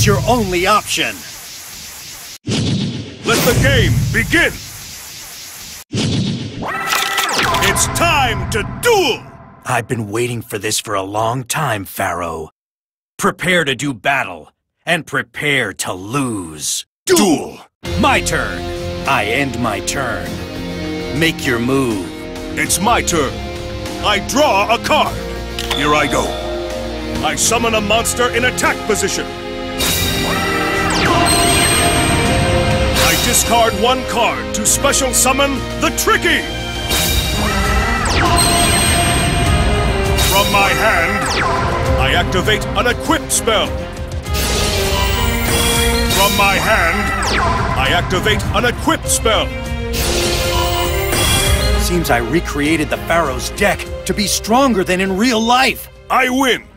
is your only option. Let the game begin! It's time to duel! I've been waiting for this for a long time, Pharaoh. Prepare to do battle, and prepare to lose. Duel! My turn. I end my turn. Make your move. It's my turn. I draw a card. Here I go. I summon a monster in attack position. I discard one card to special summon the Tricky. From my hand, I activate an equip spell. From my hand, I activate an equip spell. Seems I recreated the Pharaoh's deck to be stronger than in real life. I win.